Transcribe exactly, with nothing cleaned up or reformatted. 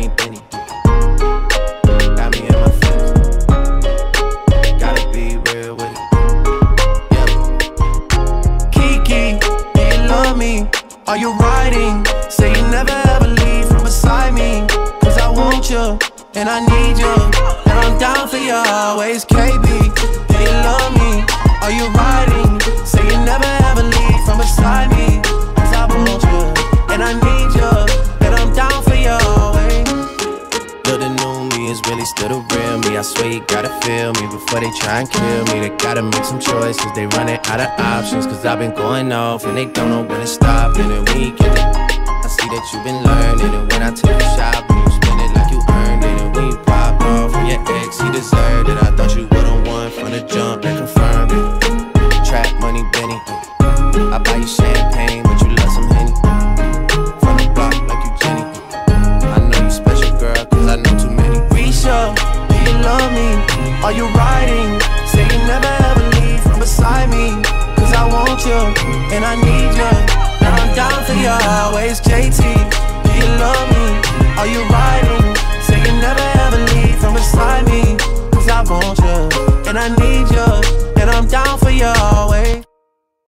money, Benny. Got me in my feelings. Gotta be real with it. Yeah. Kiki, do you love me? Are you riding? Say you never ever leave from beside me. Cause I want you, and I need you, and I'm down for you always. K B, do you love me? Are you riding? Say you never ever leave from beside me. Cause I want you, and I need you, and I'm down for you always. Look, the new me is really still the real me. I swear you gotta feel me before they try and kill me. They gotta make some choices, they running out of options. Cause I've been going off and they don't know when to stop. And then when you get it, I see that you've been learning. And when I take you shopping, you spend it like you earned it. And when you pop off from your ex, he deserved it. I thought you would've won from the jump, that confirmed it. Trap money, Benny. I buy you champagne, but you love some Henny. From the block like you Jenny. I know you special, girl, cause I know too many. Risha, do you love me? Are you riding? Say you never ever leave from beside me. Cause I want you, and I need you, and I'm down for you always. J T, do you love me? Are you riding?